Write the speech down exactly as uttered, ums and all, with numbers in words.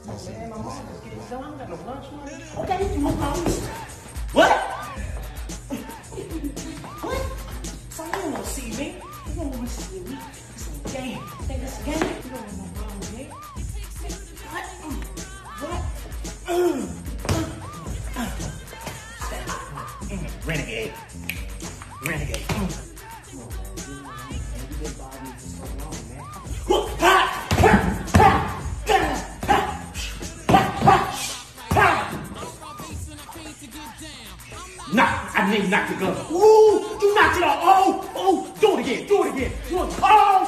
Man, my mom just getting done. I don't got no lunch money. Okay, you want to What? What? So you don't want to see me. You don't want to see me. It's a game. Think it's a game? You don't want no problem with me. What? What? Mm, renegade. Renegade. Mm. Come on, man. You know, man. You been bothering me for so long, man. Ha! Ha! Ha! Knock! I need knock the glove. Ooh! You knocked it off! Oh! Oh! Do it again! Do it again! Do it! Oh!